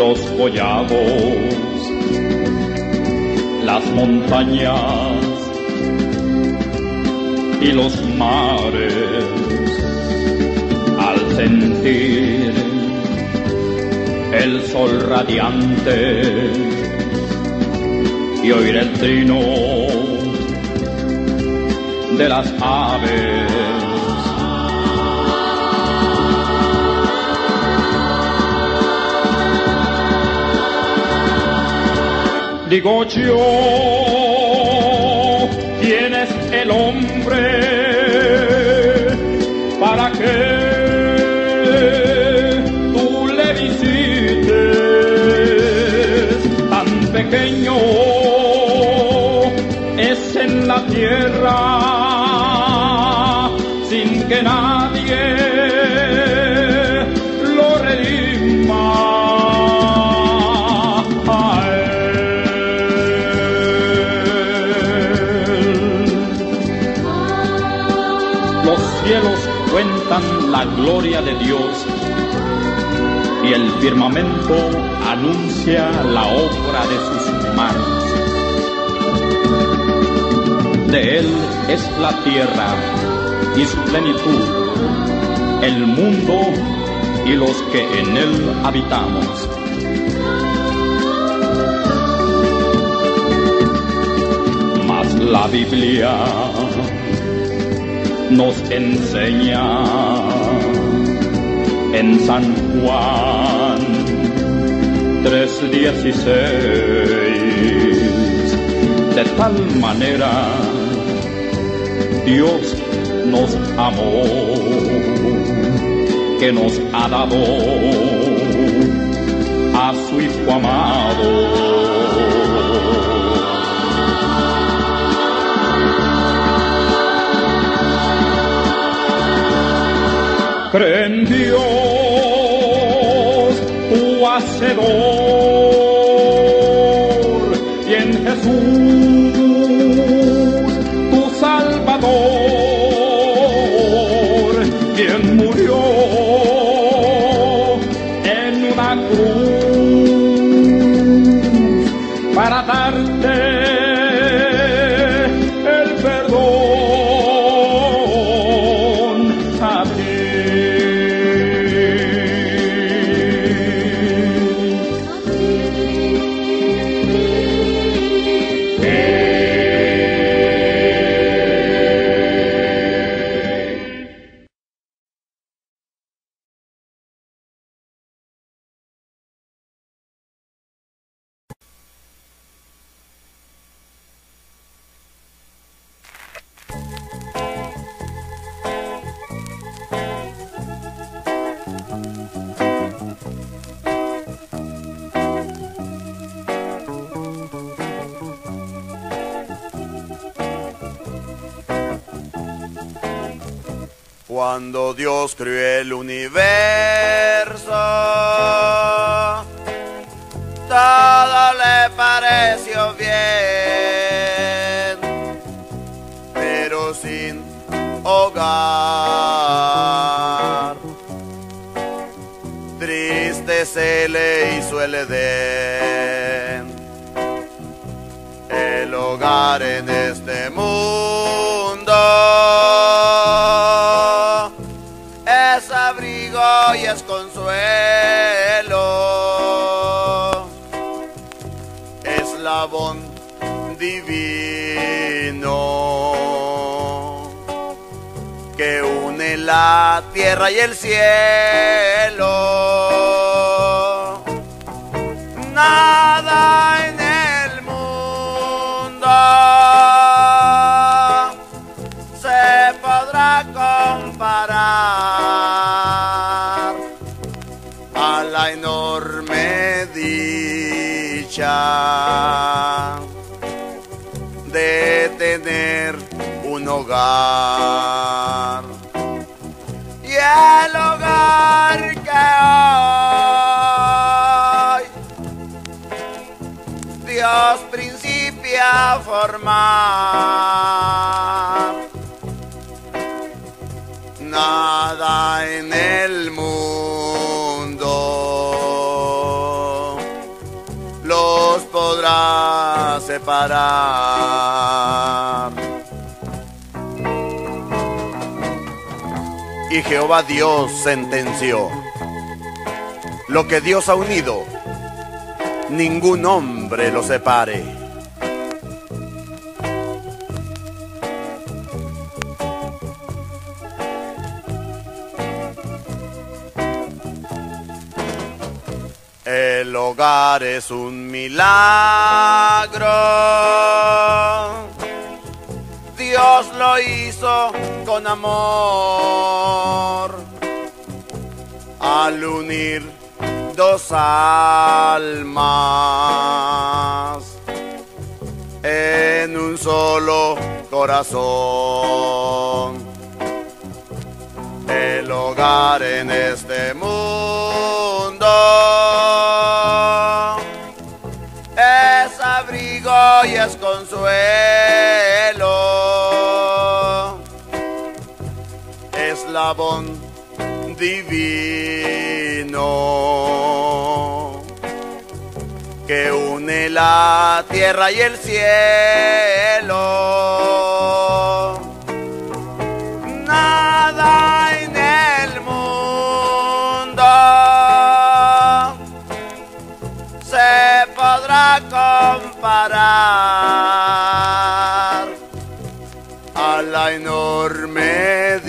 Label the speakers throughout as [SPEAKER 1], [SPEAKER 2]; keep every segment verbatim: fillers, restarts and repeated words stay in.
[SPEAKER 1] los collados, las montañas y los mares, al sentir el sol radiante y oír el trino de las aves. Digo yo, ¿quién es el hombre para que tú le visites? Tan pequeño es en la tierra, sin que nadie lo redima. Cuentan la gloria de Dios y el firmamento anuncia la obra de sus manos. De Él es la tierra y su plenitud, el mundo y los que en Él habitamos. Mas la Biblia nos enseña en San Juan tres dieciséis, de tal manera Dios nos amó, que nos ha dado a su Hijo amado. Cree en Dios, tu Hacedor, y en Jesús, tu Salvador, quien murió en una cruz para darte el perdón a ti.
[SPEAKER 2] Cuando Dios creó el universo, todo le pareció bien, pero sin hogar, triste se le hizo el Edén, el hogar en este mundo. Es abrigo y es consuelo, es labón divino que une la tierra y el cielo. Nada en el mundo se podrá comparar a la enorme dicha de tener un hogar, y el hogar que hoy Dios principia a formar. Nada en el mundo separar. Y Jehová Dios sentenció: lo que Dios ha unido, ningún hombre lo separe. El hogar es un milagro, Dios lo hizo con amor, al unir dos almas en un solo corazón. El hogar en este mundo es abrigo y es consuelo, eslabón divino que une la tierra y el cielo. Nada en el mundo se podrá comparar a la enorme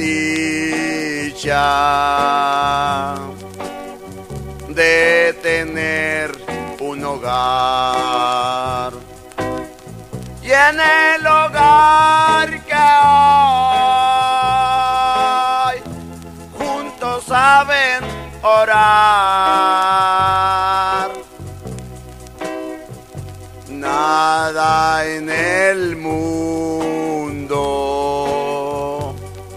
[SPEAKER 2] dicha de tener un hogar. Y en el hogar que hoy juntos saben orar, nada en el mundo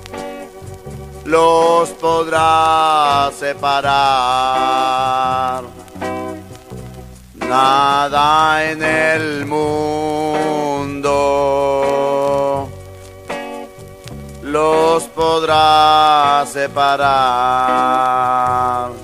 [SPEAKER 2] los podrá separar. Nada en el mundo los podrá separar.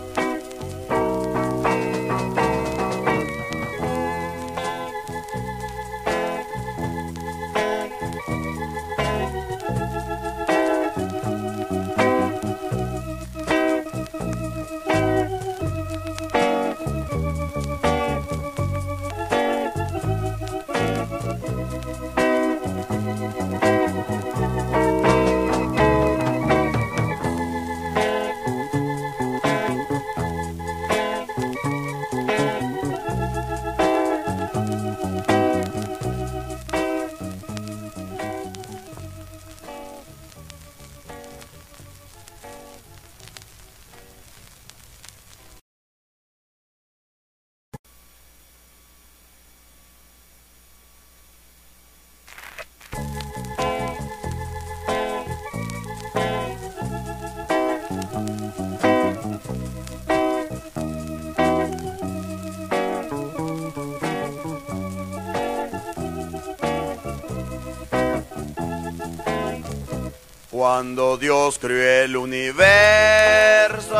[SPEAKER 2] Cuando Dios creó el universo,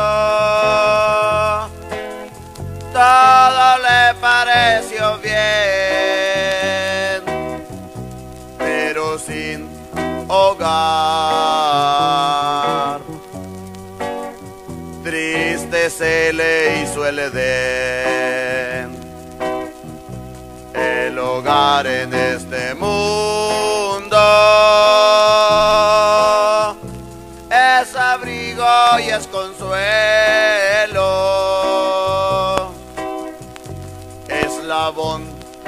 [SPEAKER 2] todo le pareció bien, pero sin hogar, triste se le hizo el Edén. El hogar en este mundo es abrigo y es consuelo, eslabón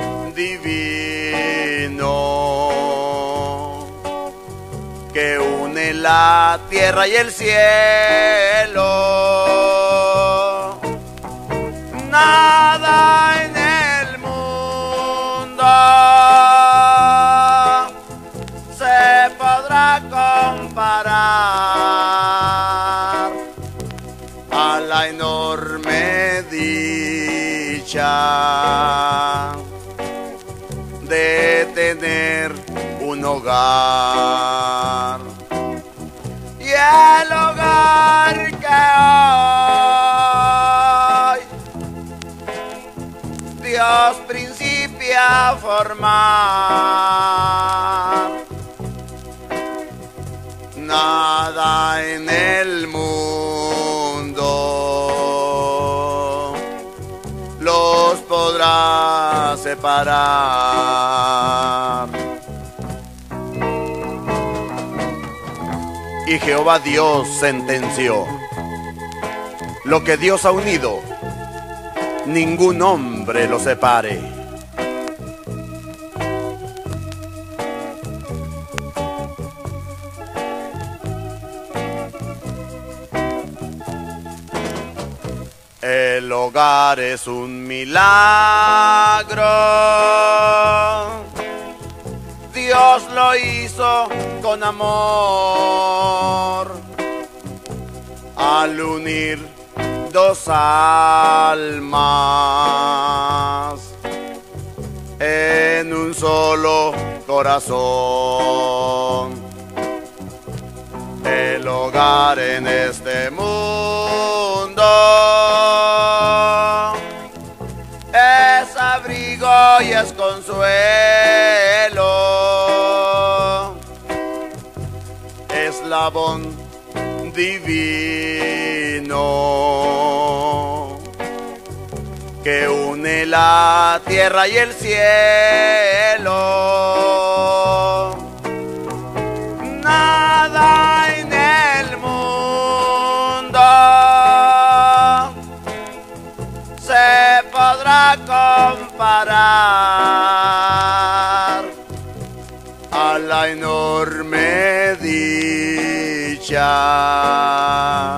[SPEAKER 2] divino que une la tierra y el cielo. Nada en el mundo se podrá comparar a la enorme dicha de tener un hogar. Y el hogar que hoy Dios principio propia forma. Nada en el mundo los podrá separar. Y Jehová Dios sentenció: lo que Dios ha unido, ningún hombre lo separe. El hogar es un milagro. Dios lo hizo con amor al unir dos almas en un solo corazón. El hogar en este mundo es abrigo y es consuelo, eslabón divino que une la tierra y el cielo. Nada en el mundo se podrá comparar a la enorme dicha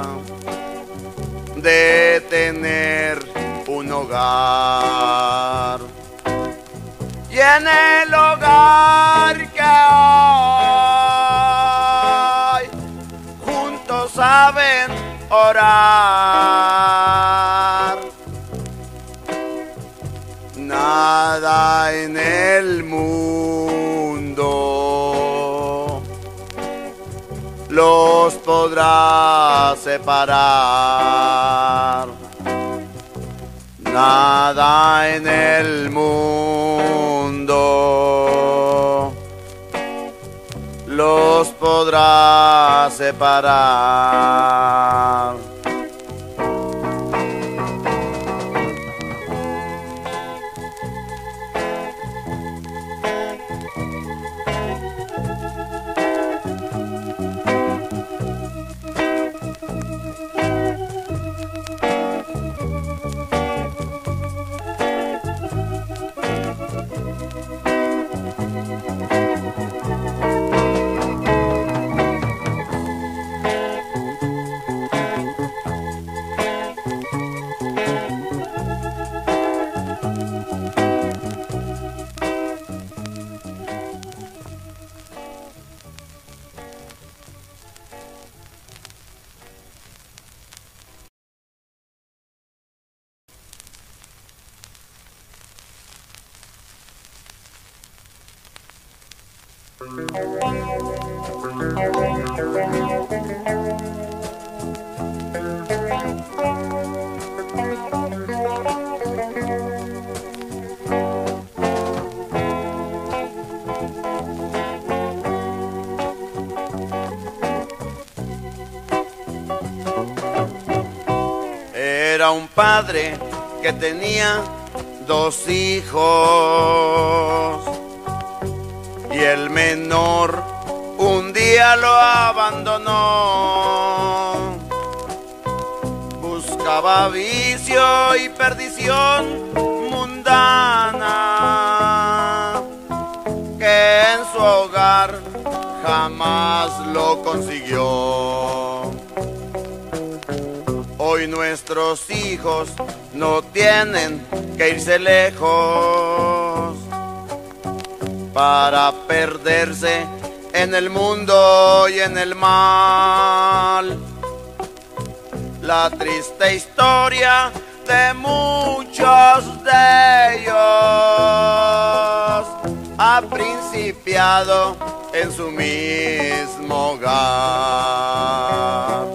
[SPEAKER 2] de tener un hogar. Y en el hogar que hoy juntos saben orar, nada en el mundo los podrá separar. Nada en el mundo los podrá separar. Era un padre que tenía dos hijos y el menor un día lo abandonó. Buscaba vicio y perdición mundana que en su hogar jamás lo consiguió. Hoy nuestros hijos no tienen que irse lejos para perderse en el mundo y en el mal. La triste historia de muchos de ellos ha principiado en su mismo hogar.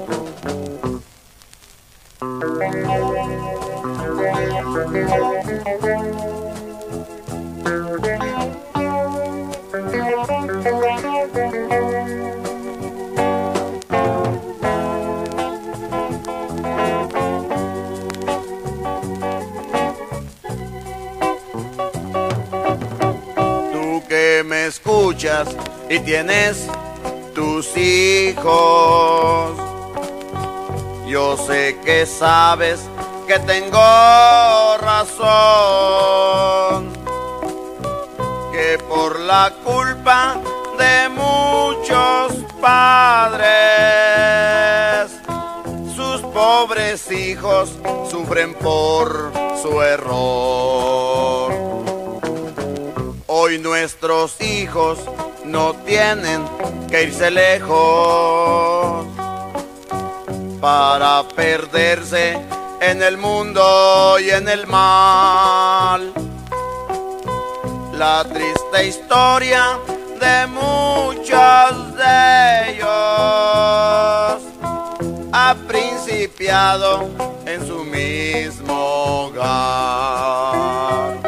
[SPEAKER 2] me escuchas y tienes tus hijos, yo sé que sabes que tengo razón, que por la culpa de muchos padres, sus pobres hijos sufren por su error. Hoy nuestros hijos no tienen que irse lejos para perderse en el mundo y en el mal. La triste historia de muchos de ellos ha principiado en su mismo hogar.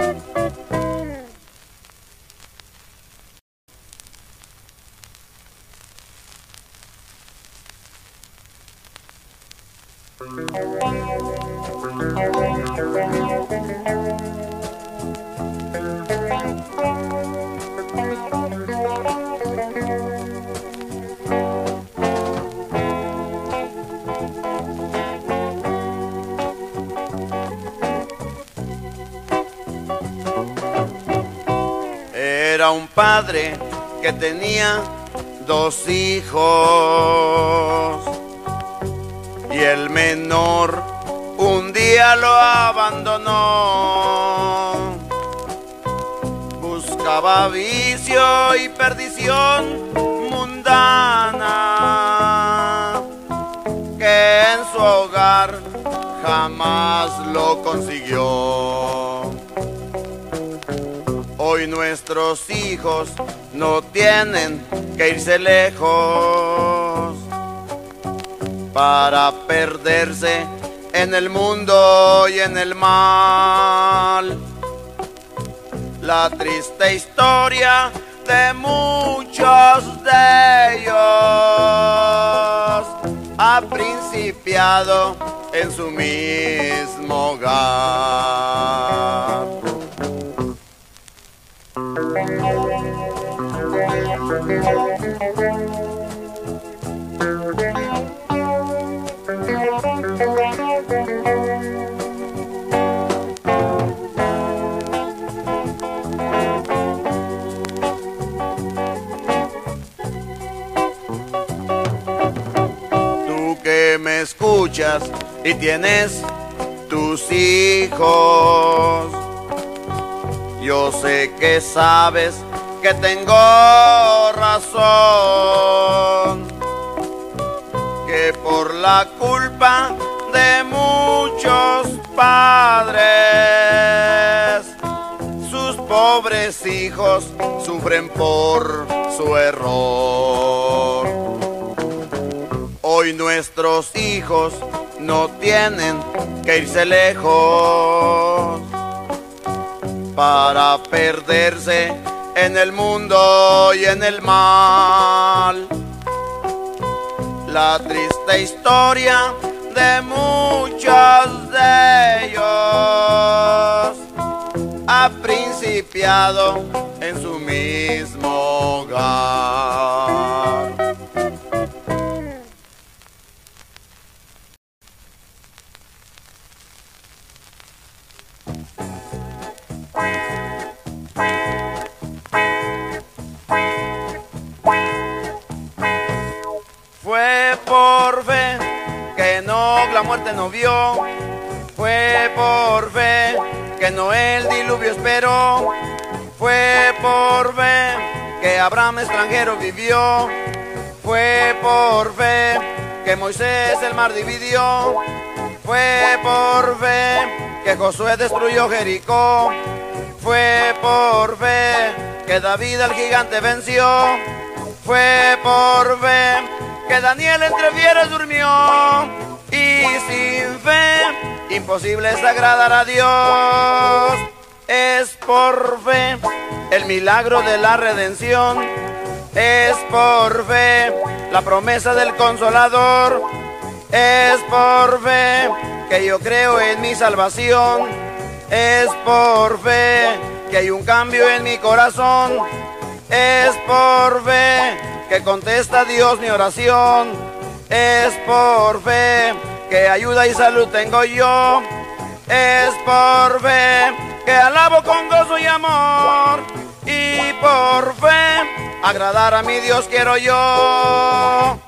[SPEAKER 2] Era un padre que tenía dos hijos y el menor un día lo abandonó. Buscaba vicio y perdición mundana, que en su hogar jamás lo consiguió. Hoy nuestros hijos no tienen que irse lejos para perderse en el mundo y en el mal. La triste historia de muchos de ellos ha principiado en su mismo hogar. Tú que me escuchas y tienes tus hijos, yo sé que sabes que tengo razón, que por la culpa de muchos padres, sus pobres hijos sufren por su error. Hoy nuestros hijos no tienen que irse lejos para perderse en el mundo y en el mal. La triste historia de muchos de ellos ha principiado en su mismo hogar. Fue por fe que Enoc la muerte no vio, fue por fe que Noé el diluvio esperó, fue por fe que Abraham extranjero vivió, fue por fe que Moisés el mar dividió, fue por fe que Josué destruyó Jericó, fue por fe que David al gigante venció, fue por fe que Daniel entre fieras durmió, y sin fe imposible es agradar a Dios. Es por fe el milagro de la redención, es por fe la promesa del Consolador, es por fe que yo creo en mi salvación, es por fe que hay un cambio en mi corazón, Es por fe que contesta Dios mi oración. Es por fe que ayuda y salud tengo yo. Es por fe que alabo con gozo y amor. Y por fe agradar a mi Dios quiero yo.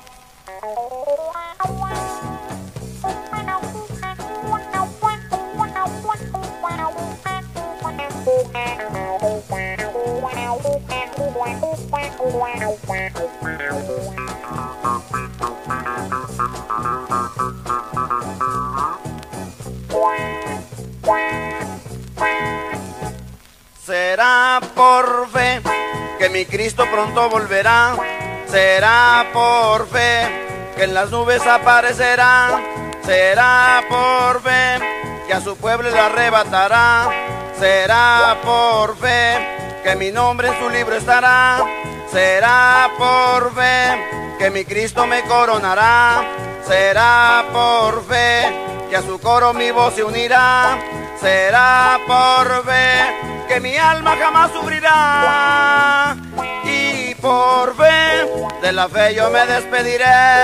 [SPEAKER 2] Será por fe que mi Cristo pronto volverá. Será por fe que en las nubes aparecerá. Será por fe que a su pueblo le arrebatará. Será por fe que mi nombre en su libro estará. Será por fe que mi Cristo me coronará. Será por fe que a su coro mi voz se unirá. Será por fe que mi alma jamás sufrirá. Y por fe de la fe yo me despediré.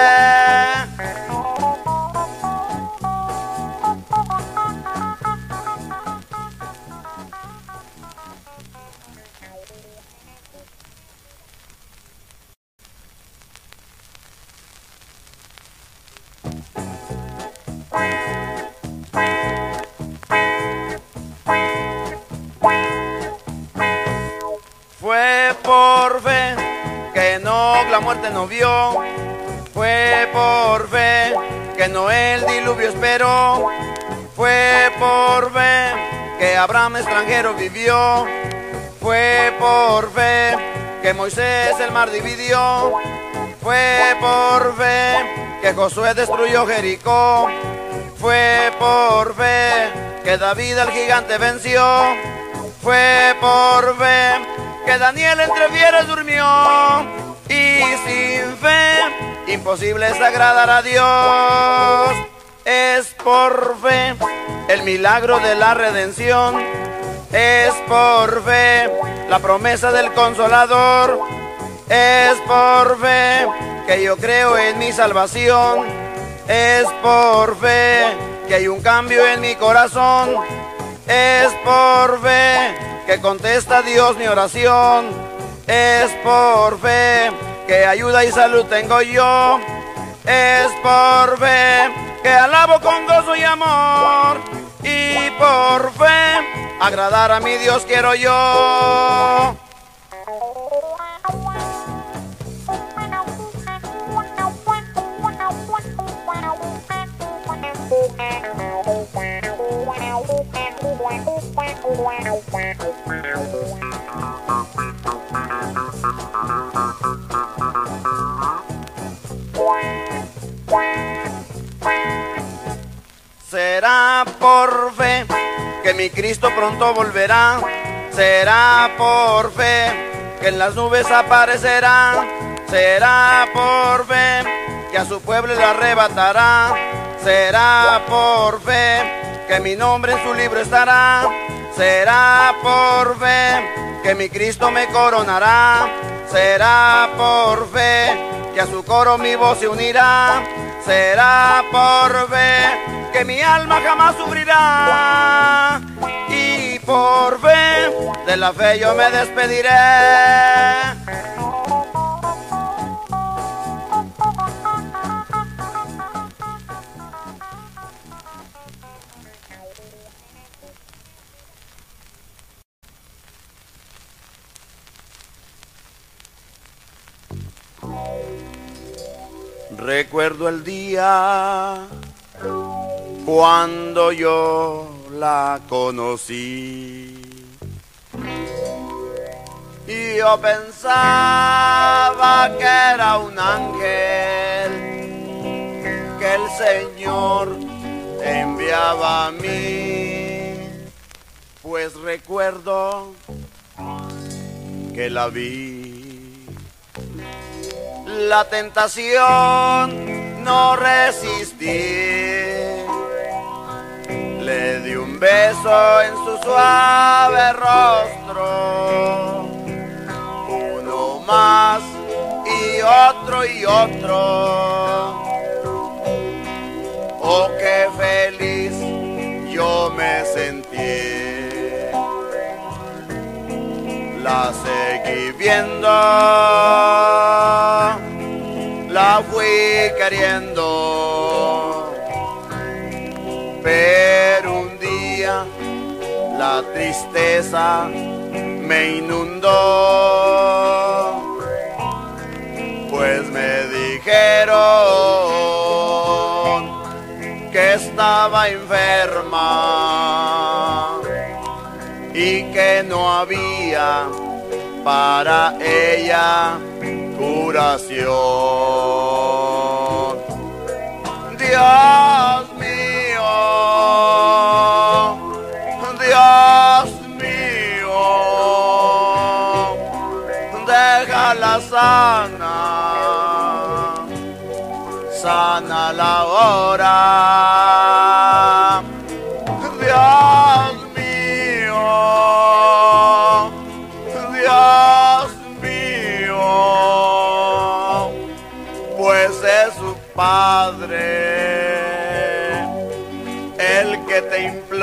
[SPEAKER 2] Fue por fe que Enoc la muerte no vio. Fue por fe que Noé el diluvio esperó. Fue por fe que Abraham extranjero vivió. Fue por fe que Moisés el mar dividió. Fue por fe que Josué destruyó Jericó. Fue por fe que David al gigante venció. Fue por fe que Daniel entre fieras durmió. Y sin fe imposible es agradar a Dios. Es por fe el milagro de la redención. Es por fe la promesa del Consolador. Es por fe que yo creo en mi salvación. Es por fe que hay un cambio en mi corazón. Es por fe que contesta Dios mi oración. Es por fe que ayuda y salud tengo yo. Es por fe que alabo con gozo y amor. Y por fe agradar a mi Dios quiero yo. Será por fe que mi Cristo pronto volverá. Será por fe que en las nubes aparecerá. Será por fe que a su pueblo le arrebatará. Será por fe que mi nombre en su libro estará. Será por fe que mi Cristo me coronará. Será por fe que a su coro mi voz se unirá. Será por fe que mi alma jamás sufrirá. Y por fe de la fe yo me despediré. Recuerdo el día cuando yo la conocí y yo pensaba que era un ángel que el Señor enviaba a mí, pues recuerdo que la vi. La tentación no resistí, le di un beso en su suave rostro, un otro y otro. Oh, qué feliz yo me sentí. La seguí viendo, la fui queriendo, pero un día la tristeza me inundó, pues me dijeron que estaba enferma y que no había para ella curación. Dios mío, Dios mío, déjala sana, sana la hora. Dios mío, Dios mío, pues es su Padre el que te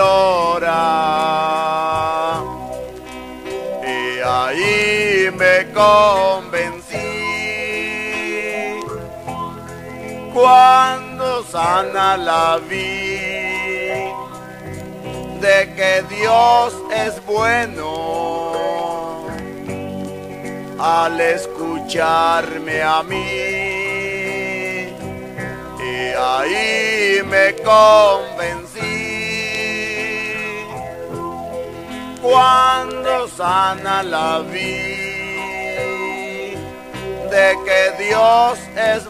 [SPEAKER 2] implora. Y ahí me convencí cuando sana la vi de que Dios es bueno al escucharme a mí. Y ahí me convencí cuando sana la vi de que Dios es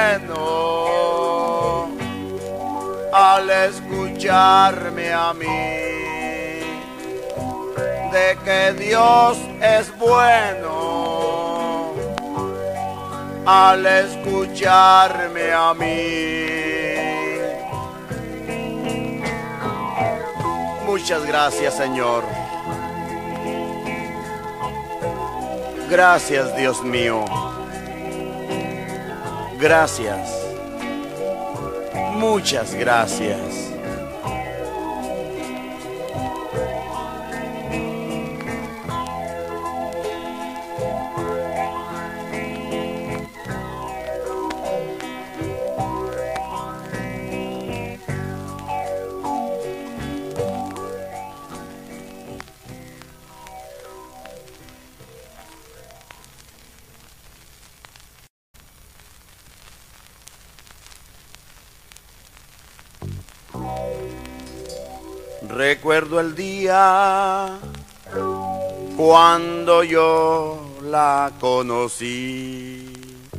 [SPEAKER 2] bueno al escucharme a mí, de que Dios es bueno al escucharme a mí. Muchas gracias, Señor. Gracias, Dios mío. Gracias. Muchas gracias. Recuerdo el día cuando yo la conocí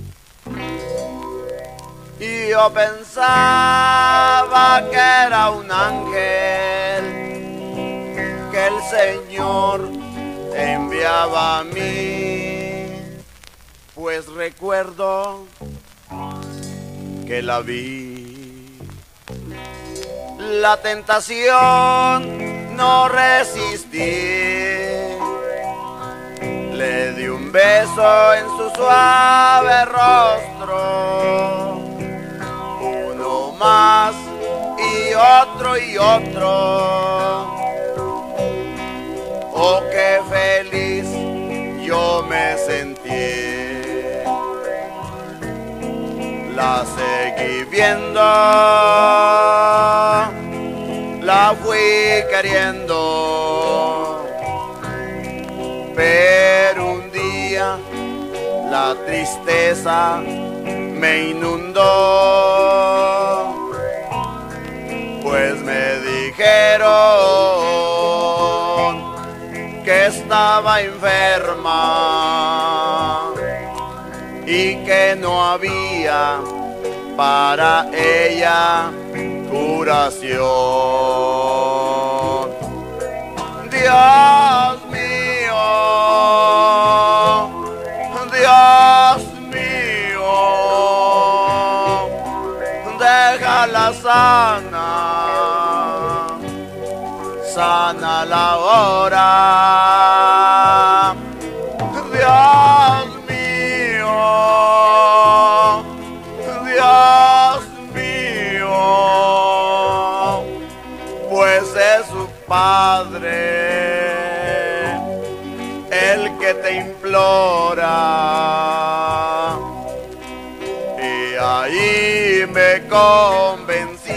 [SPEAKER 2] y yo pensaba que era un ángel que el Señor enviaba a mí, pues recuerdo que la vi. La tentación no resistí, le di un beso en su suave rostro, uno más y otro y otro. Oh, qué feliz yo me sentí. La seguí viendo, la fui queriendo, pero un día la tristeza me inundó, pues me dijeron que estaba enferma y que no había para ella curación. Dios mío, Dios mío, déjala sana, sana la hora. Dios mío, que te implora. Y ahí me convencí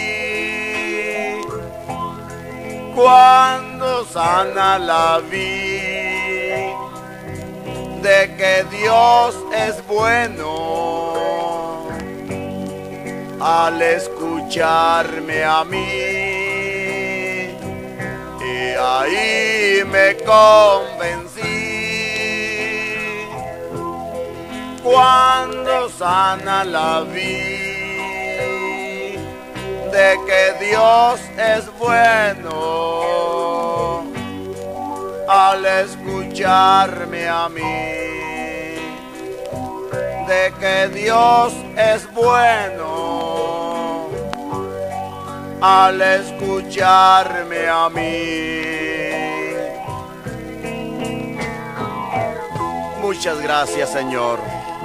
[SPEAKER 2] cuando sana la vi de que Dios es bueno al escucharme a mí. Y ahí me convencí cuando sana la vi de que Dios es bueno al escucharme a mí, de que Dios es bueno al escucharme a mí. Muchas gracias, Señor.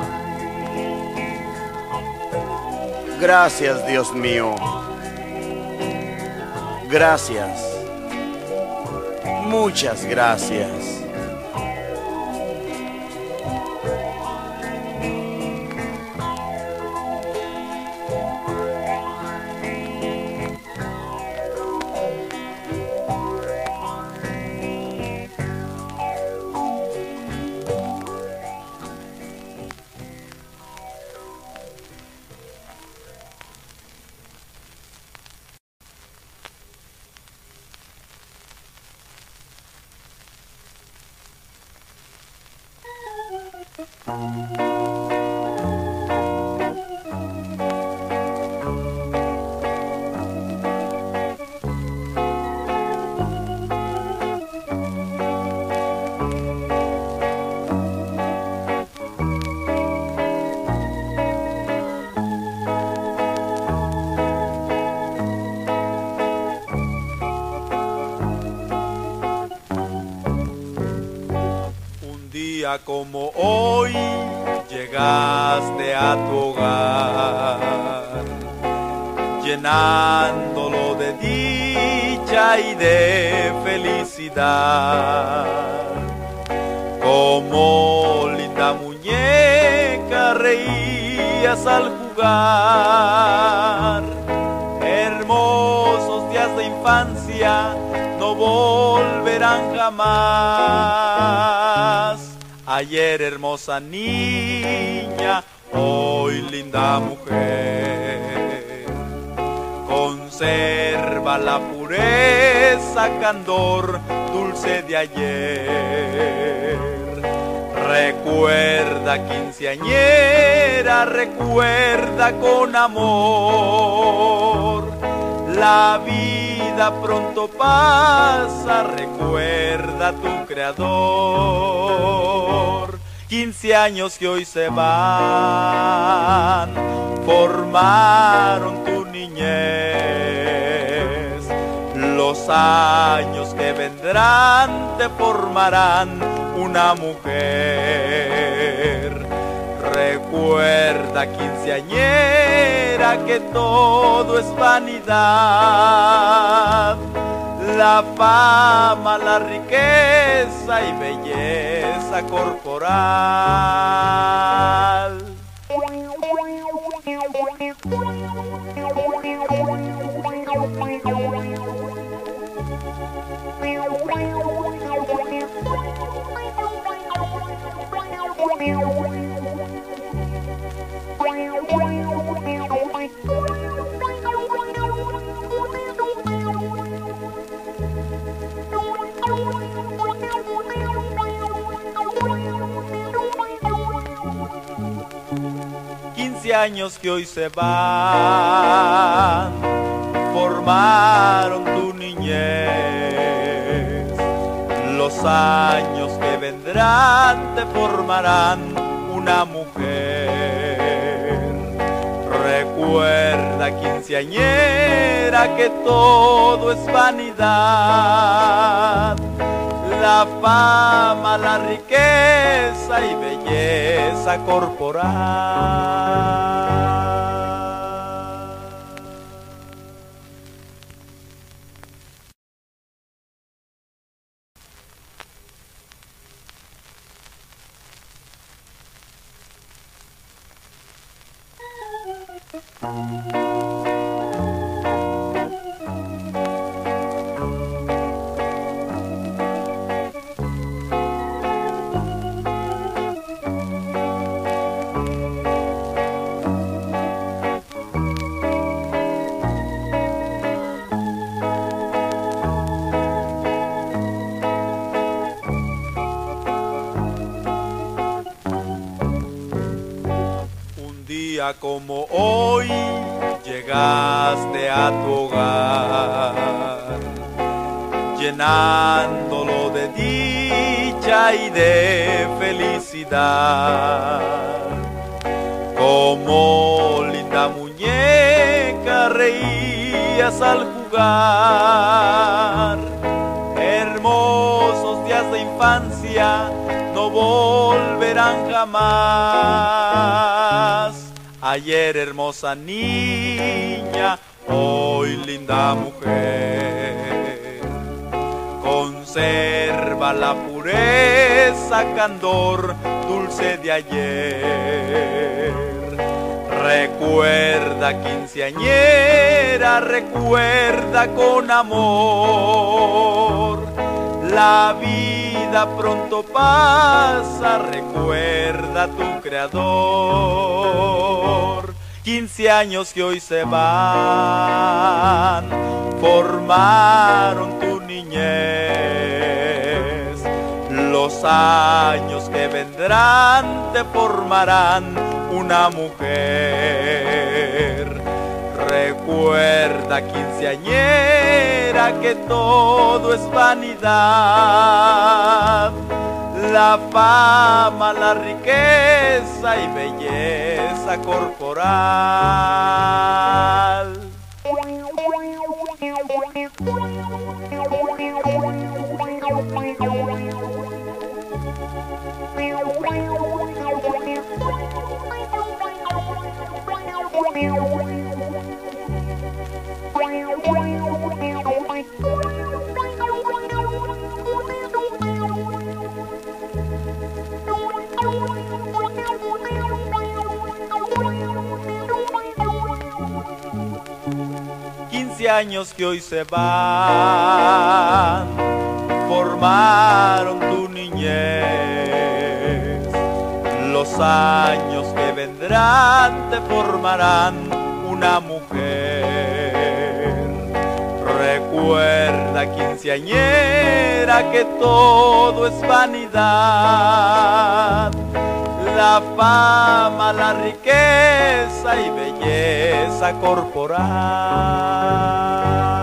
[SPEAKER 2] Gracias, Dios mío. Gracias. Muchas gracias.
[SPEAKER 3] Como hoy llegaste a tu hogar, llenándolo de dicha y de felicidad. Como linda muñeca reías al jugar, hermosos días de infancia no volverán jamás. Ayer hermosa niña, hoy linda mujer, conserva la pureza, candor dulce de ayer. Recuerda quinceañera, recuerda con amor, la vida pronto pasa, recuerda tu creador. Quince años que hoy se van, formaron tu niñez. Los años que vendrán te formarán una mujer. Recuerda, quinceañera, que todo es vanidad. La fama, la riqueza y belleza corporal. Quince años que hoy se van, formaron tu niñez. Los años que vendrán te formarán una mujer. Recuerda, quinceañera, que todo es vanidad. La fama, la riqueza y belleza corporal. Como hoy llegaste a tu hogar, llenándolo de dicha y de felicidad. Como linda muñeca reías al jugar, hermosos días de infancia no volverán jamás. Ayer hermosa niña, hoy linda mujer, conserva la pureza, candor dulce de ayer. Recuerda quinceañera, recuerda con amor, la vida pronto pasa, recuerda a tu creador. Quince años que hoy se van, formaron tu niñez. Los años que vendrán te formarán una mujer. Recuerda, quinceañera, que todo es vanidad. La fama, la riqueza y belleza corporal. Quince años que hoy se van, formaron tu niñez. Los años que vendrán te formarán una mujer. Recuerda, quinceañera, que todo es vanidad. La fama, la riqueza y belleza corporal.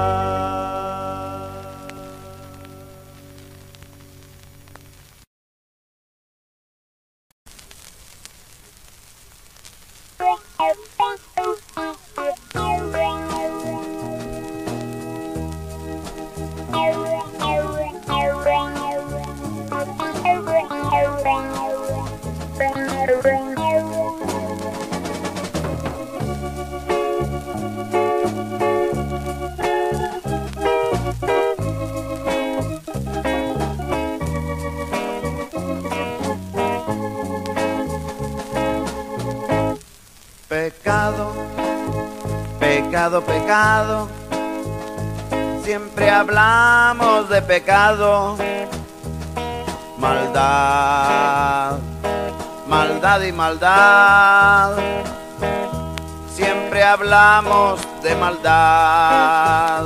[SPEAKER 2] Pecado, pecado, pecado, siempre hablamos de pecado. Maldad, maldad y maldad, siempre hablamos de maldad.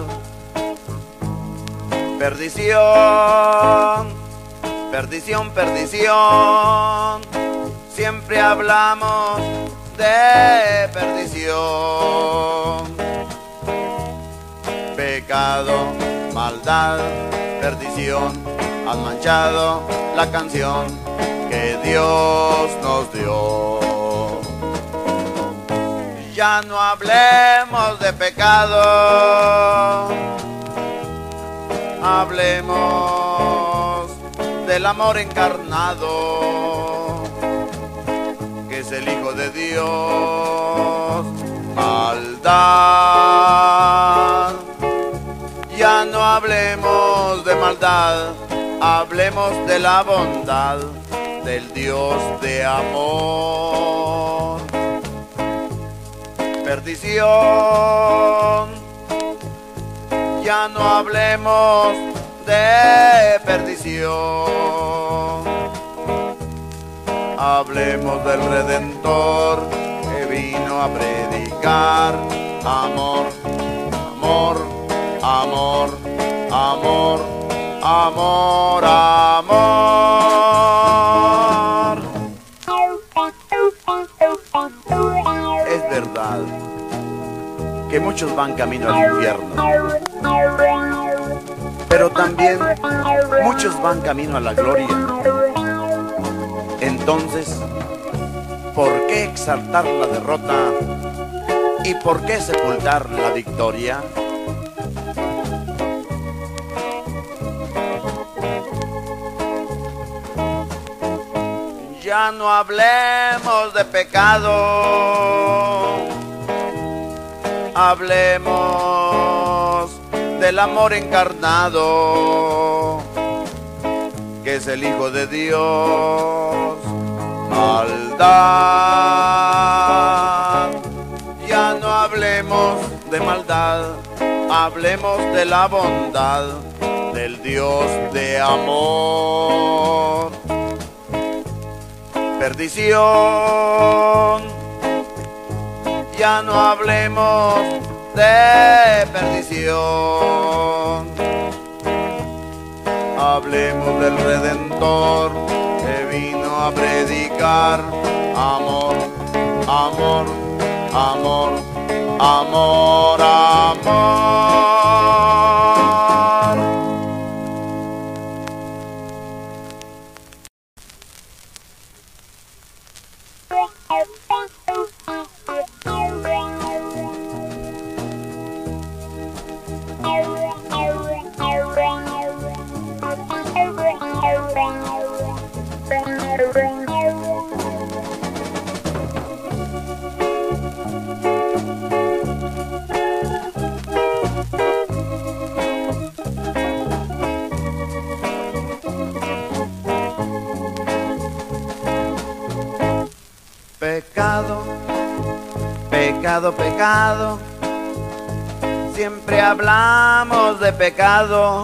[SPEAKER 2] Perdición, perdición, perdición, siempre hablamos de perdición. Pecado, maldad, perdición, han manchado la canción que Dios nos dio. Ya no hablemos de pecado, hablemos del amor encarnado, que es el Hijo de Dios. Maldad, ya no hablemos de maldad, hablemos de la bondad del Dios de amor. perdición. Ya no hablemos de perdición. Hablemos del Redentor que vino a predicar amor, amor, amor, amor, amor, amor. Es verdad que muchos van camino al infierno, pero también muchos van camino a la gloria. Entonces, ¿por qué exaltar la derrota y por qué sepultar la victoria? Ya no hablemos de pecado, hablemos del amor encarnado, que es el Hijo de Dios. Maldad, ya no hablemos de maldad, hablemos de la bondad del Dios de amor. Perdición, ya no hablemos de perdición. Hablemos del Redentor que vino a predicar amor, amor, amor, amor, amor. Pecado, pecado, pecado, siempre hablamos de pecado.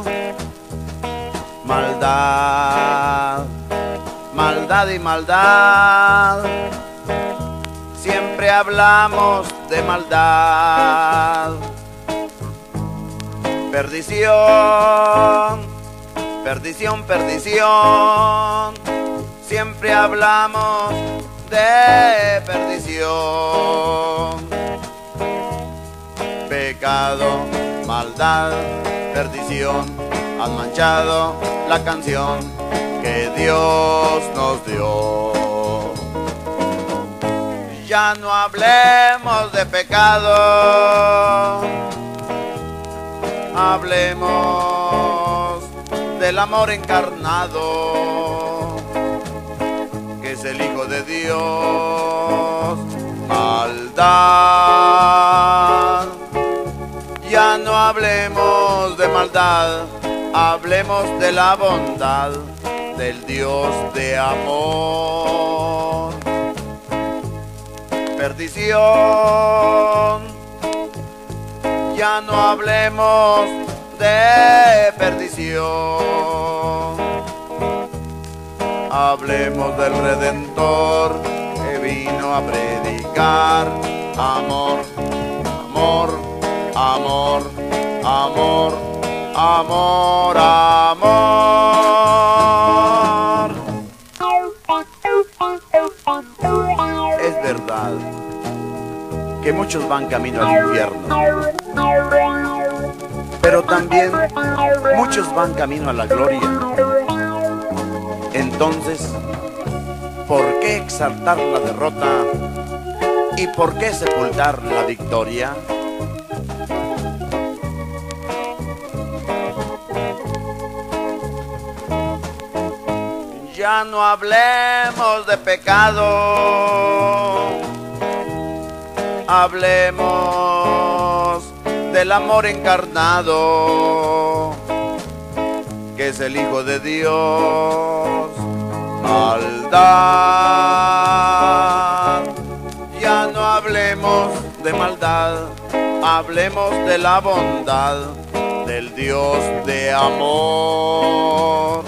[SPEAKER 2] Maldad, maldad y maldad, siempre hablamos de maldad. Perdición, perdición, perdición, siempre hablamos de perdición. Pecado, maldad, perdición, han manchado la canción que Dios nos dio. Ya no hablemos de pecado, hablemos del amor encarnado, que es el Hijo de Dios. Maldad, ya no hablemos de maldad, hablemos de la bondad del Dios de amor. Perdición, ya no hablemos de perdición. Hablemos del Redentor que vino a predicar amor, amor, amor, amor, amor, amor. Es verdad que muchos van camino al infierno, pero también muchos van camino a la gloria. Entonces, ¿por qué exaltar la derrota y por qué sepultar la victoria? Ya no hablemos de pecado, hablemos del amor encarnado, que es el Hijo de Dios. Maldad, ya no hablemos de maldad, hablemos de la bondad del Dios de amor.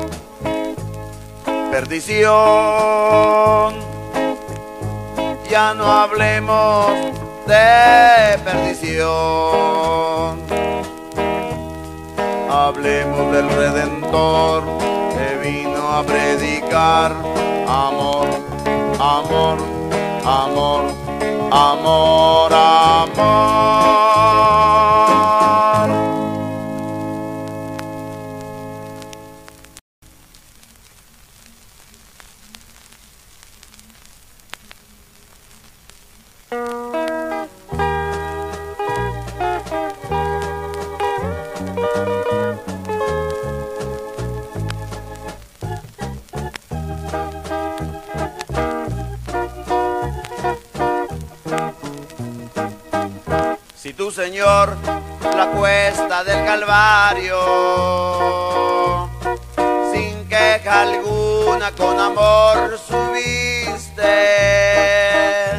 [SPEAKER 2] Perdición, ya no hablemos de perdición. Hablemos del Redentor que vino a predicar amor, amor, amor, amor, amor. Si tú, Señor, la cuesta del Calvario, sin queja alguna, con amor subiste,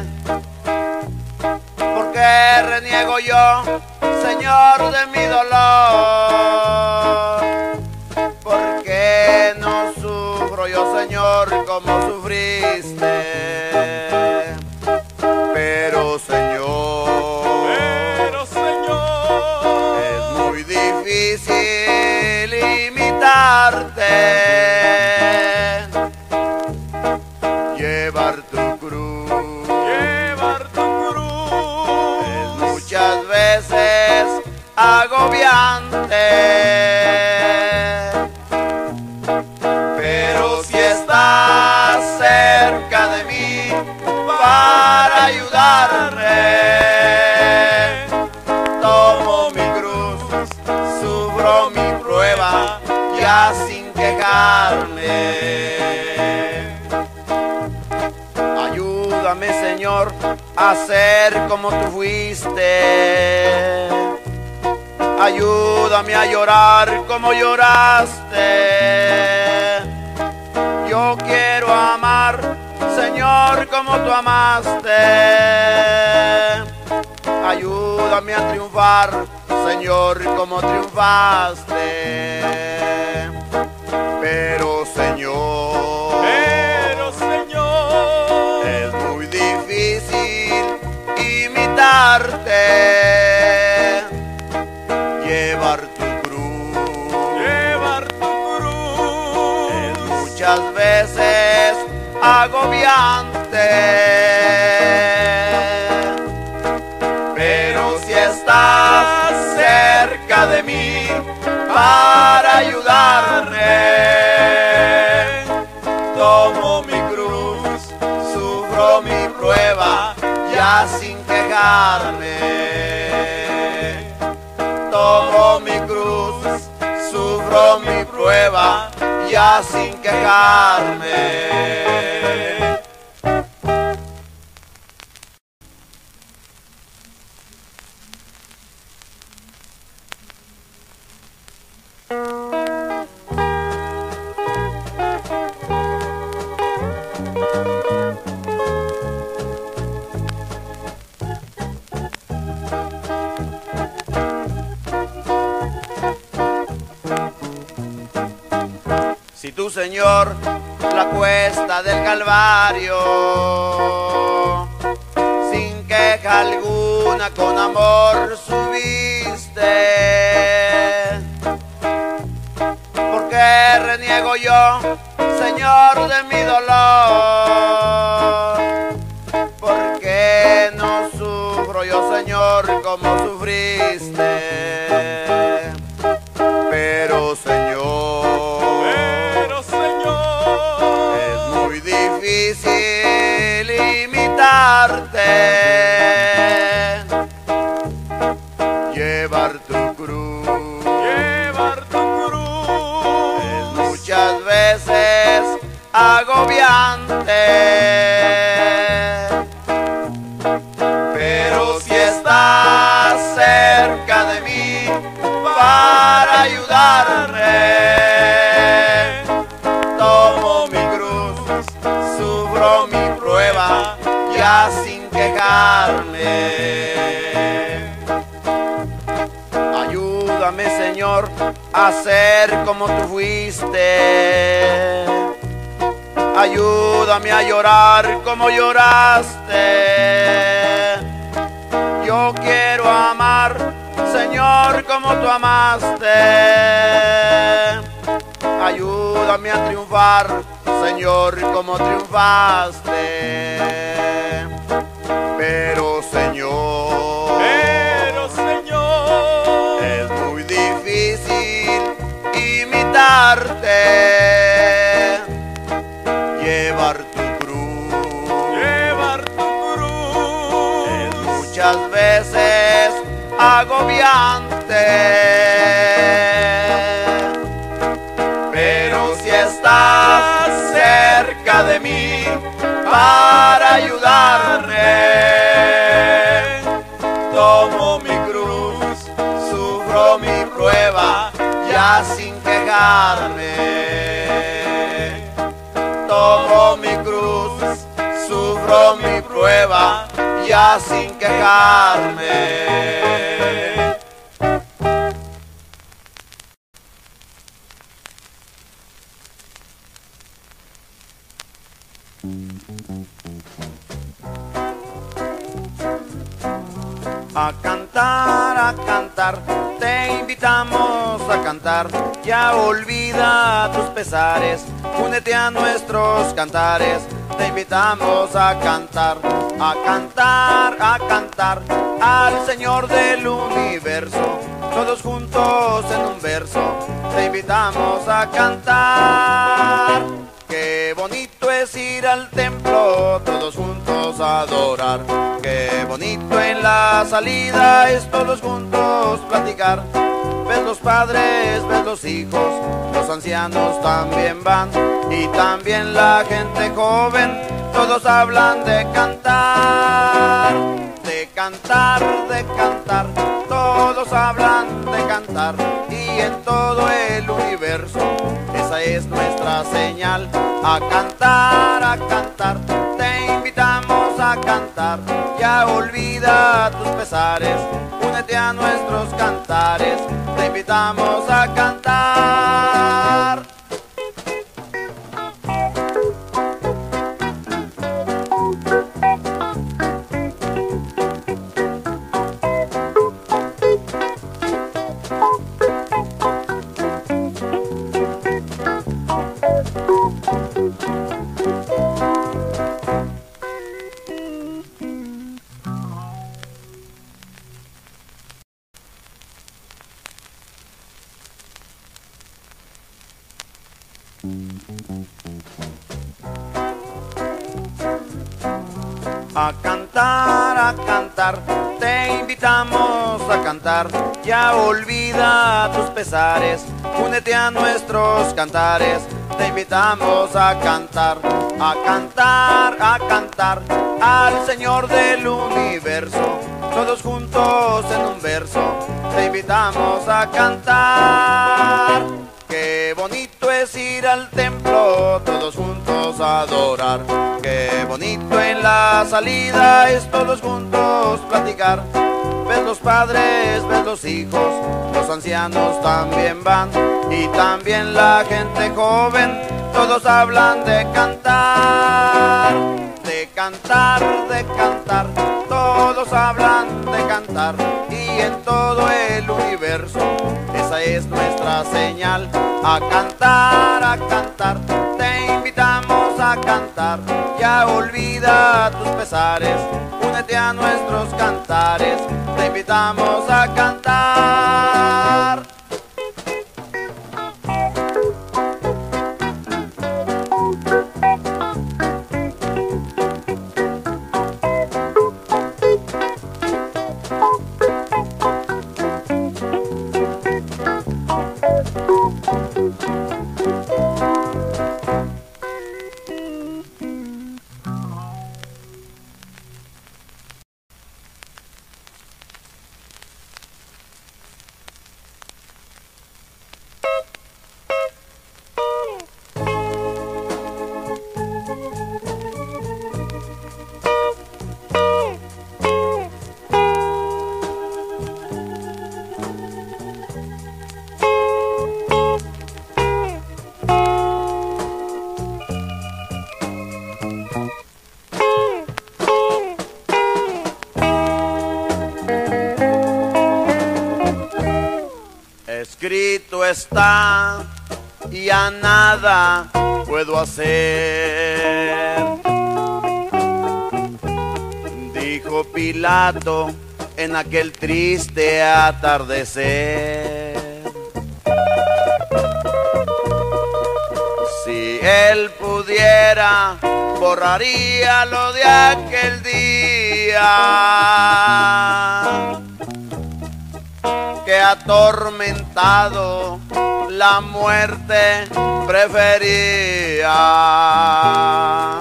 [SPEAKER 2] ¿por qué reniego yo, Señor, de mi dolor? ¿Por qué no sufro yo, Señor, como sufriste? Pero, Señor, difícil imitarte, llevar tu cruz,
[SPEAKER 3] llevar tu cruz,
[SPEAKER 2] es muchas veces agobiante, pero si estás cerca de mí para ayudarme, mi prueba ya sin quejarme. Ayúdame, Señor, a ser como tú fuiste. Ayúdame a llorar como lloraste. Yo quiero amar, Señor, como tú amaste. Ayúdame a triunfar, Señor, como triunfaste. Pero, Señor,
[SPEAKER 3] pero Señor,
[SPEAKER 2] es muy difícil imitarte, llevar tu cruz,
[SPEAKER 3] llevar tu cruz,
[SPEAKER 2] es muchas veces agobiante. Pero si estás cerca de mí para ayudarme, tomo mi cruz, sufro mi prueba ya sin quejarme. Tomo mi cruz, sufro mi prueba ya sin quejarme. Si tú, Señor, la cuesta del Calvario, sin queja alguna, con amor subiste, ¿por qué reniego yo, Señor, de mi dolor? ¿Por qué no sufro yo, Señor, como sufriste? Pero, Señor, es muy difícil imitarte, llevar tu cruz,
[SPEAKER 3] llevar tu cruz,
[SPEAKER 2] es muchas veces agobiante. Pero si estás cerca de mí para ayudarme, tomo mi cruz, sufro mi prueba ya sin quejarme. Señor, a ser como tú fuiste. Ayúdame a llorar como lloraste. Yo quiero amar, Señor, como tú amaste. Ayúdame a triunfar, Señor, como triunfaste. Pero, Señor,
[SPEAKER 3] Pero Señor,
[SPEAKER 2] es muy difícil imitarte, llevar tu cruz,
[SPEAKER 3] llevar tu cruz
[SPEAKER 2] es muchas veces agobiante. Pero si estás cerca de mí para ayudarme, tomo mi cruz, sufro mi prueba ya sin quejarme. Tomo mi cruz, sufro mi prueba ya sin quejarme. A cantar, a cantar, te invitamos a cantar. Ya olvida tus pesares, únete a nuestros cantares. Te invitamos a cantar, a cantar, a cantar al Señor del universo, todos juntos en un verso. Te invitamos a cantar. Qué bonito es ir al templo, todos juntos a adorar. Qué bonito en la salida es todos juntos platicar. Ves los padres, ves los hijos, los ancianos también van, y también la gente joven, todos hablan de cantar. De cantar, de cantar, todos hablan de cantar, y en todo el universo esa es nuestra señal. A cantar, a cantar, te invitamos a cantar. Ya olvida tus pesares, únete a nuestros cantares. Te invitamos a cantar. A cantar, a cantar, te invitamos a cantar. Ya olvida tus pesares, únete a nuestros cantares. Te invitamos a cantar, a cantar, a cantar al Señor del universo, todos juntos en un verso. Te invitamos a cantar. Qué bonito es ir al templo, todos juntos a adorar. Qué bonito en la salida es todos juntos platicar. Ves los padres, ves los hijos, los ancianos también van, y también la gente joven, todos hablan de cantar. De cantar, de cantar, todos hablan de cantar, y en todo el universo esa es nuestra señal. A cantar, a cantar, te invitamos a cantar. Ya olvida tus pesares, únete a nuestros cantares. Te invitamos a cantar. Escrito está y ya nada puedo hacer. Dijo Pilato en aquel triste atardecer. Si él pudiera, borraría lo de aquel día que atormentado la muerte prefería.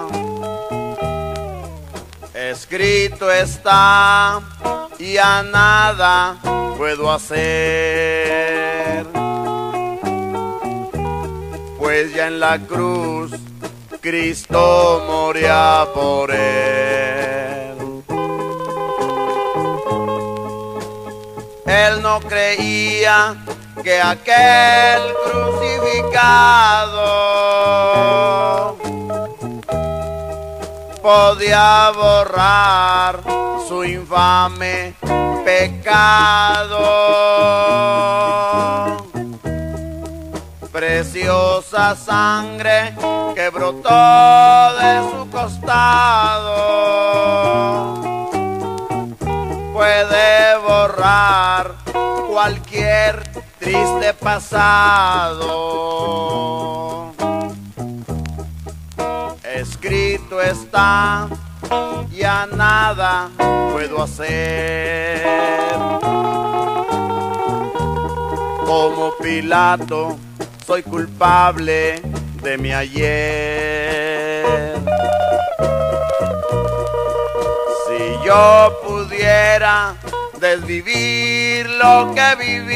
[SPEAKER 2] Escrito está y a nada puedo hacer, pues ya en la cruz Cristo moría por él. Él no creía que aquel crucificado podía borrar su infame pecado. Preciosa sangre que brotó de su costado puede borrar cualquier triste pasado. Escrito está, ya nada puedo hacer. Como Pilato, soy culpable de mi ayer. Si yo pudiera desvivir lo que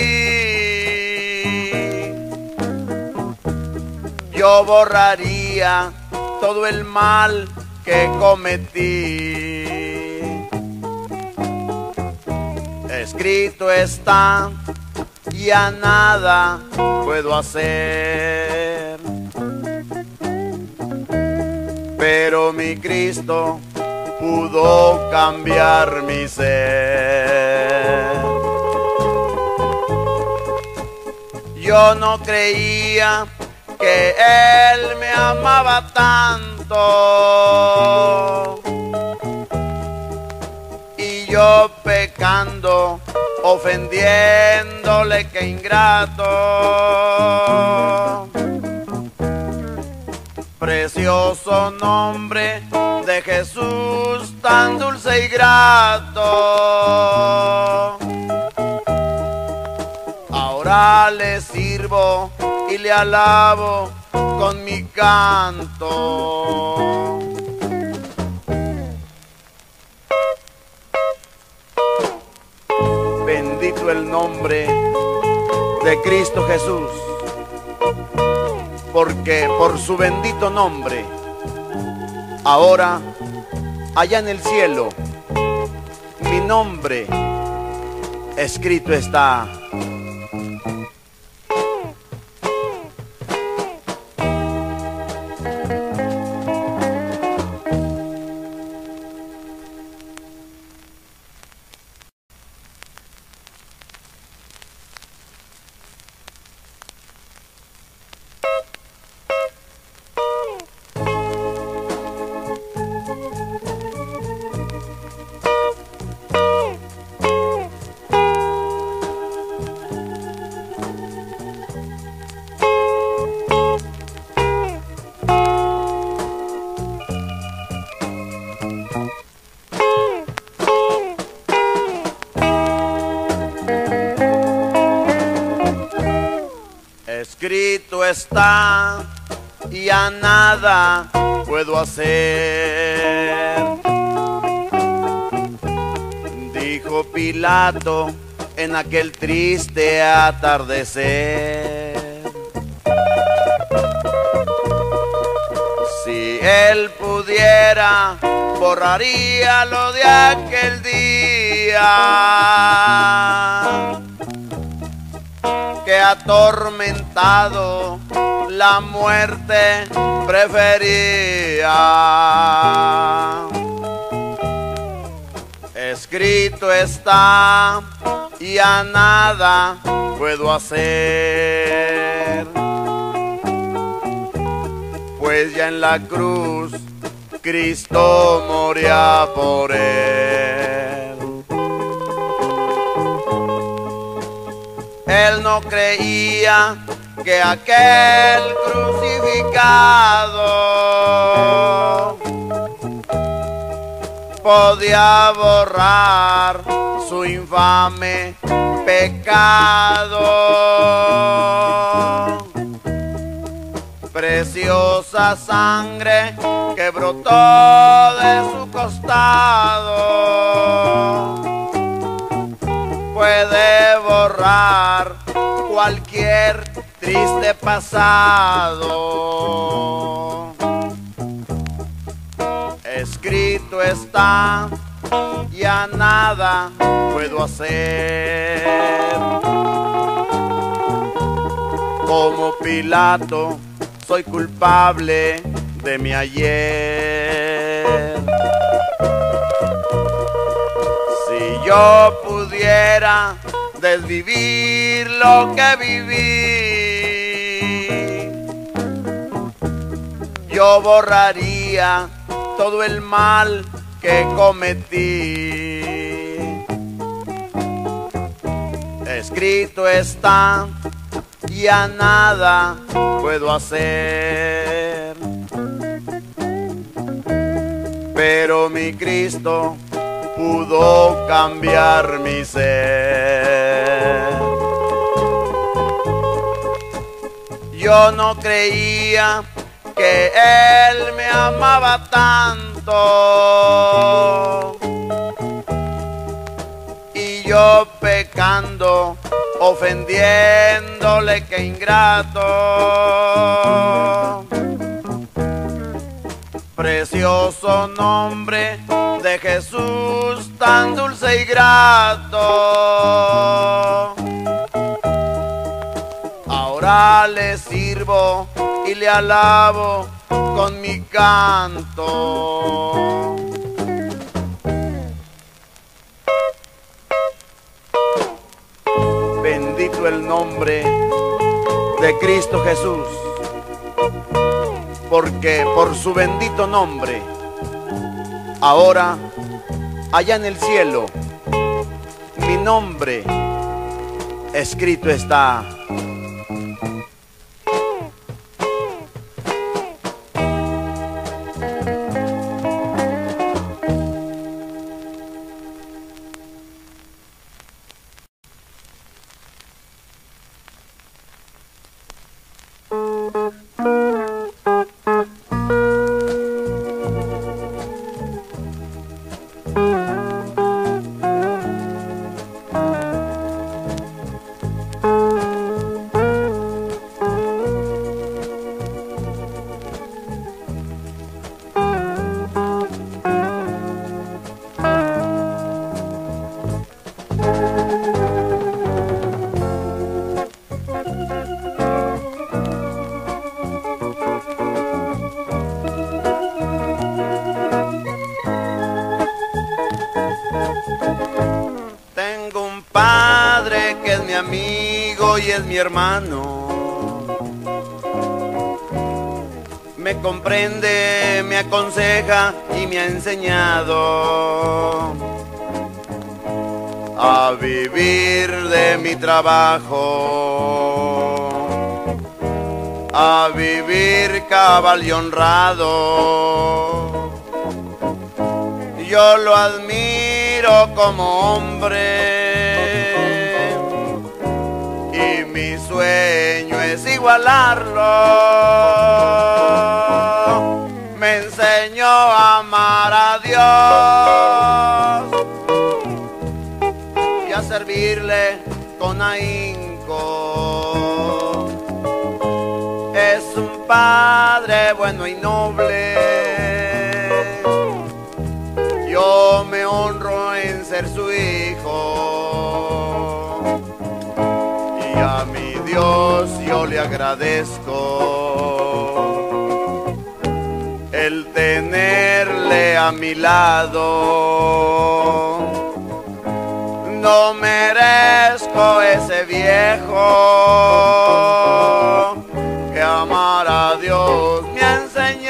[SPEAKER 2] viví, yo borraría todo el mal que cometí. Escrito está, ya nada puedo hacer. Pero mi Cristo pudo cambiar mi ser. Yo no creía que Él me amaba tanto, y yo pecando, ofendiéndole, que ingrato. Precioso nombre de Jesús, tan dulce y grato. Ahora le sirvo y le alabo con mi canto. Bendito el nombre de Cristo Jesús, porque por su bendito nombre, ahora, allá en el cielo, mi nombre escrito está. Escrito está y a nada puedo hacer. Dijo Pilato en aquel triste atardecer. Si él pudiera, borraría lo de aquel día que atormentado la muerte prefería. Escrito está ya nada puedo hacer, pues ya en la cruz Cristo moría por él. Él no creía que aquel crucificado podía borrar su infame pecado. Preciosa sangre que brotó de su costado puede borrar cualquier triste pasado. Escrito está, ya nada puedo hacer. Como Pilato soy culpable de mi ayer. Si yo pudiera desvivir lo que viví, yo borraría todo el mal que cometí. Escrito está, ya nada puedo hacer. Pero mi Cristo pudo cambiar mi ser. Yo no creía que Él me amaba tanto, y yo pecando, ofendiéndole, que ingrato. Precioso nombre de Jesús, tan dulce y grato. Ahora le sirvo y le alabo con mi canto. Bendito el nombre de Cristo Jesús, porque por su bendito nombre, ahora, allá en el cielo, mi nombre escrito está. Tengo un padre que es mi amigo y es mi hermano. Me comprende, me aconseja y me ha enseñado a vivir de mi trabajo, a vivir cabal y honrado. Yo lo admiro como hombre y mi sueño es igualarlo. Me enseñó a amar a Dios y a servirle con ahínco. Es un padre bueno y noble. Yo me honro en ser su hijo y a mi Dios yo le agradezco el tenerle a mi lado. No merezco ese viejo que amar a Dios me ha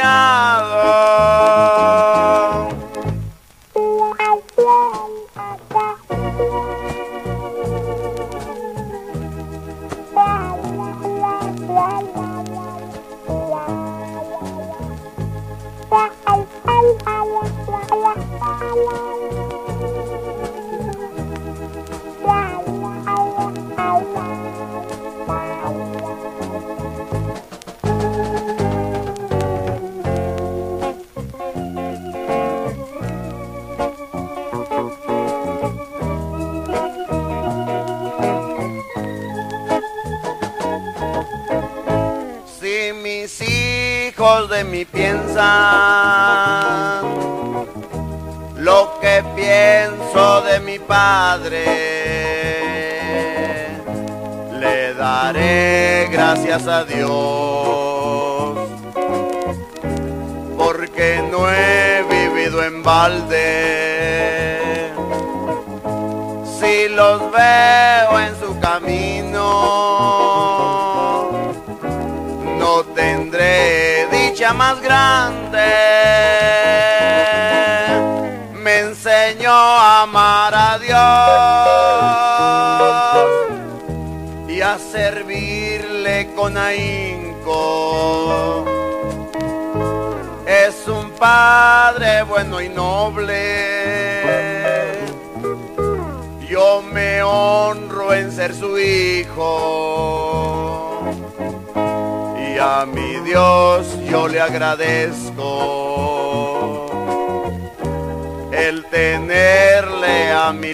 [SPEAKER 2] enseñado. Si mis hijos de mí piensan lo que pienso de mi padre, le daré gracias a Dios, porque no he vivido en balde. Si los veo en su camino, no tendré dicha más grande. Me enseñó a amar a Dios y a servirle con ahínco. Es un padre bueno y noble. Yo me honro en ser su hijo. Y a mi Dios yo le agradezco el tenerle a mi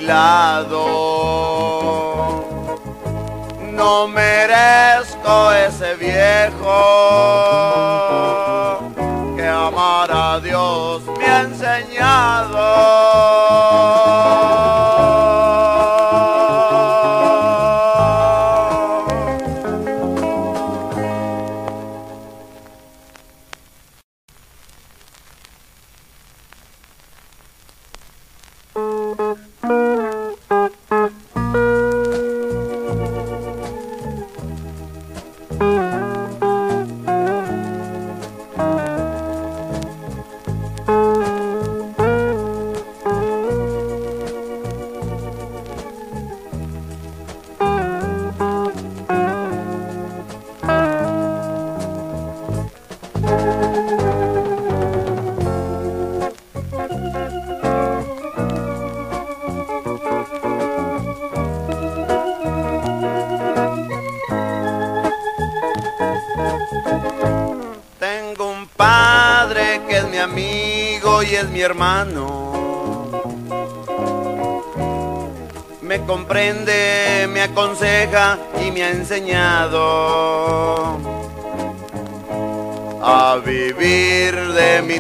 [SPEAKER 2] lado. No merezco ese viejo que amar a Dios me ha enseñado. Tengo un padre que es mi amigo y es mi hermano. Me comprende, me aconseja y me ha enseñado a vivir de mi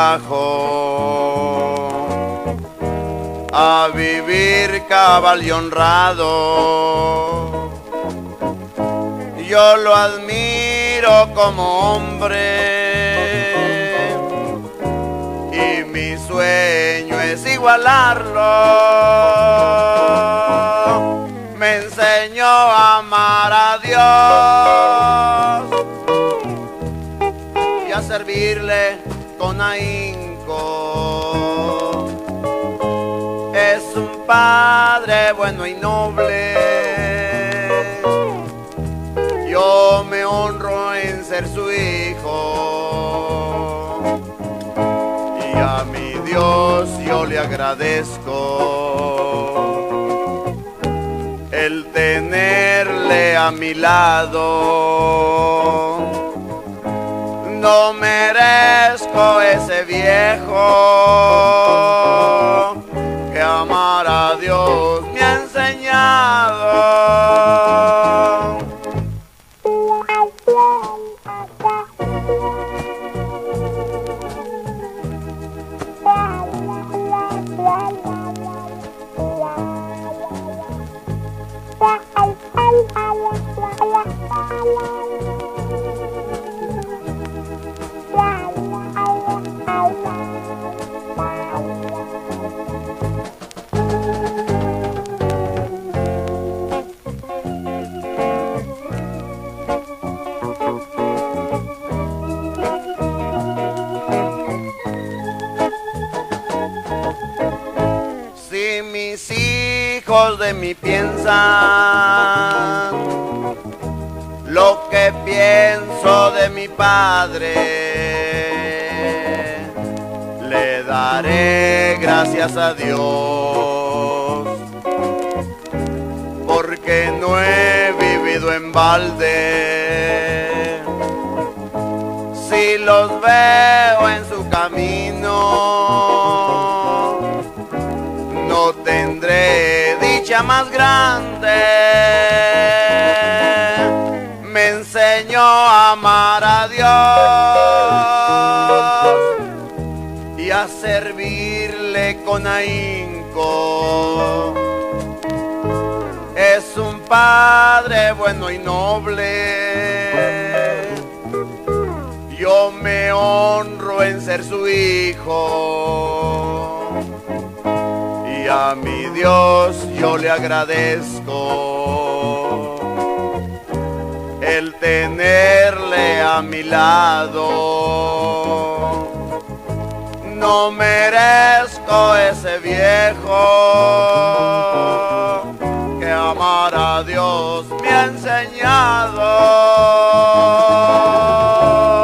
[SPEAKER 2] trabajo, a vivir cabal y honrado. Yo lo admiro como hombre y mi sueño es igualarlo. Me enseñó a amar a Dios y a servirle con ahínco. Es un padre bueno y noble. Yo me honro en ser su hijo y a mi Dios yo le agradezco el tenerle a mi lado. No merezco ese viejo que amar a Dios me ha enseñado. hijos de mí piensan lo que pienso de mi padre. Le daré gracias a Dios, porque no he vivido en balde. Si los veo en su camino, no tendré dicha más grande. Me enseñó a amar a Dios y a servirle con ahínco. Es un padre bueno y noble. Yo me honro en ser su hijo. Y a mi Dios yo le agradezco el tenerle a mi lado. No merezco ese viejo que amar a Dios me ha enseñado.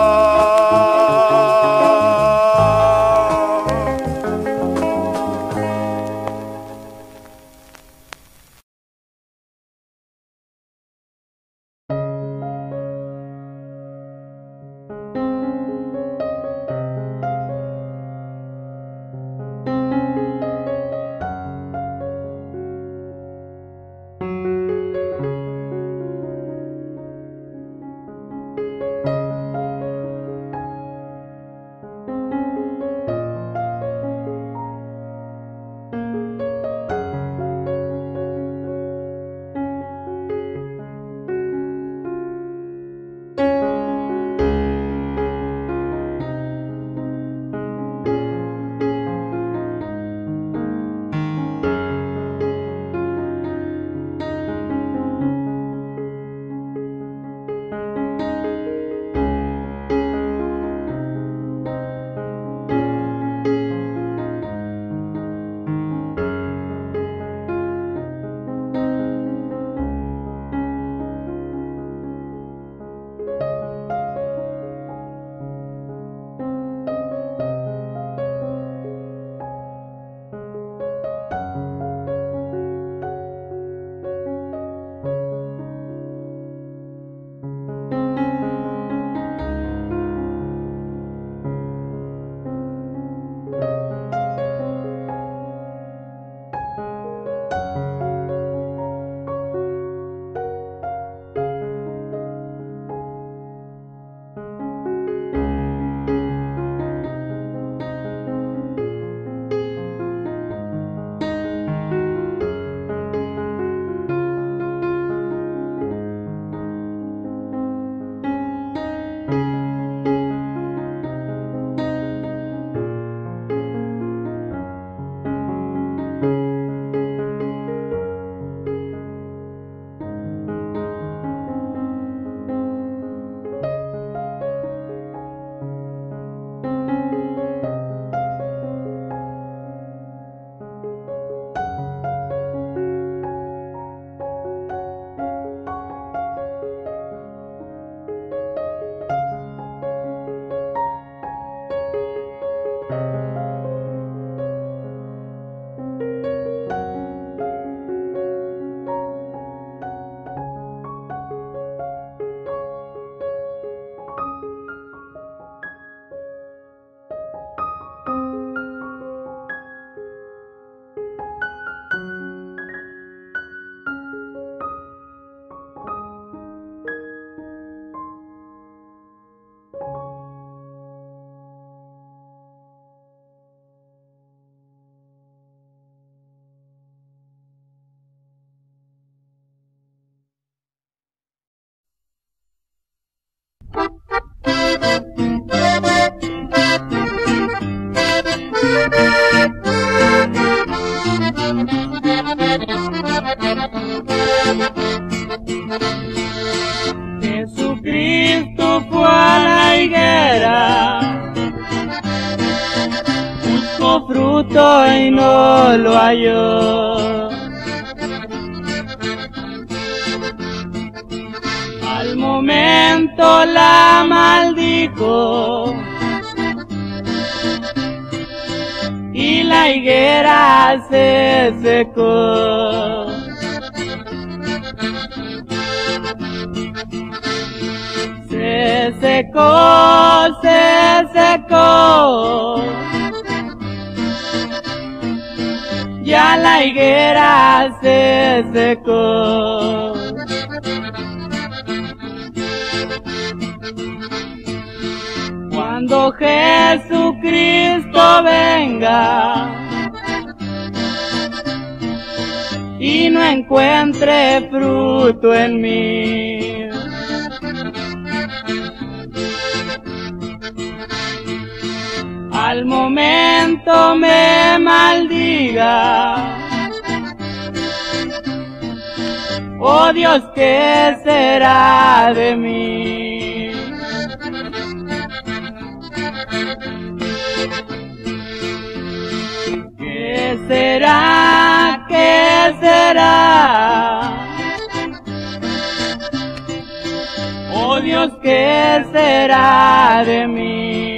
[SPEAKER 4] Jesucristo fue a la higuera, buscó fruto y no lo halló. viento la maldijo y la higuera se secó. Se secó, se secó, ya la higuera se secó. Cuando Jesucristo venga y no encuentre fruto en mí, al momento me maldiga, oh Dios, ¿qué será de mí? ¿Qué será? ¿Qué será? Oh Dios, ¿qué será de mí?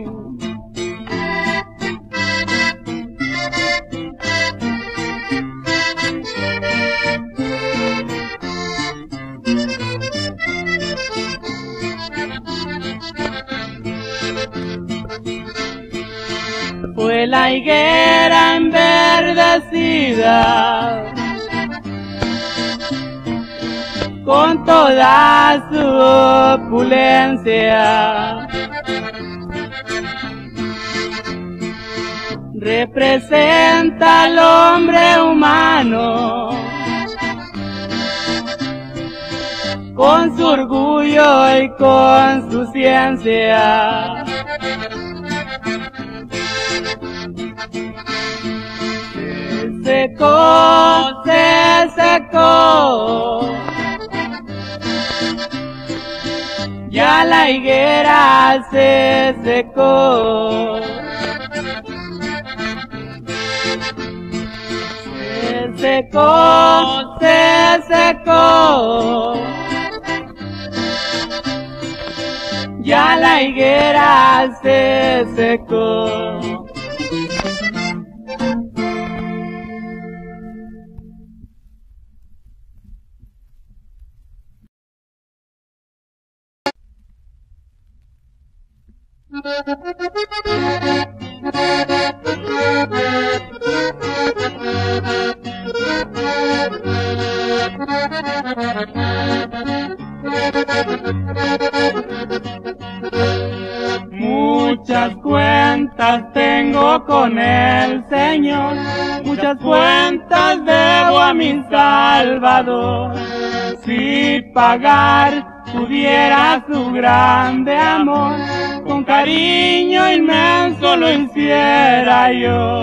[SPEAKER 4] Fue la higuera enverdecida con toda su opulencia. Representa al hombre humano con su orgullo y con su ciencia. Se secó, se secó, ya la higuera se secó. Se secó, se secó, ya la higuera se secó. Muchas cuentas tengo con el Señor, muchas cuentas debo a mi Salvador. Si pagar pudiera su grande amor, con cariño inmenso lo hiciera yo.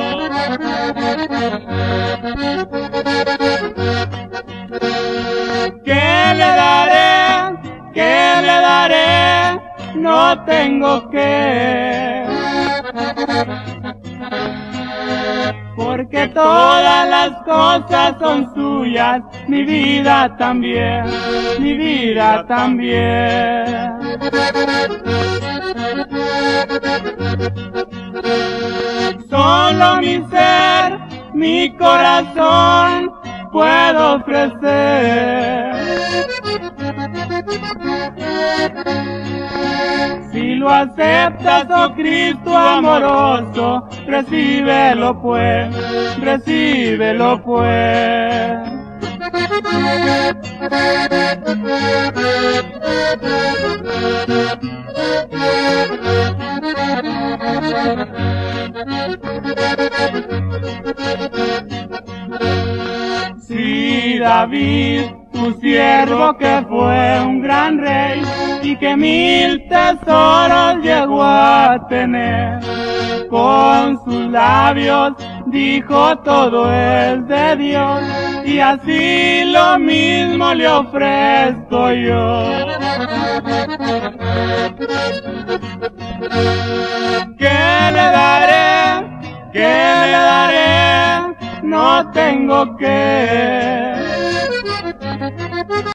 [SPEAKER 4] ¿Qué le daré? ¿Qué le daré? No tengo que, porque todas las cosas son suyas, mi vida también, mi vida también. Solo mi ser, mi corazón puedo ofrecer. Si lo aceptas, oh Cristo amoroso, recíbelo pues, recíbelo pues. Si David, tu siervo que fue un gran rey y que mil tesoros llegó a tener, con sus labios dijo todo es de Dios, y así lo mismo le ofrezco yo. ¿Qué le daré? ¿Qué le daré? No tengo que.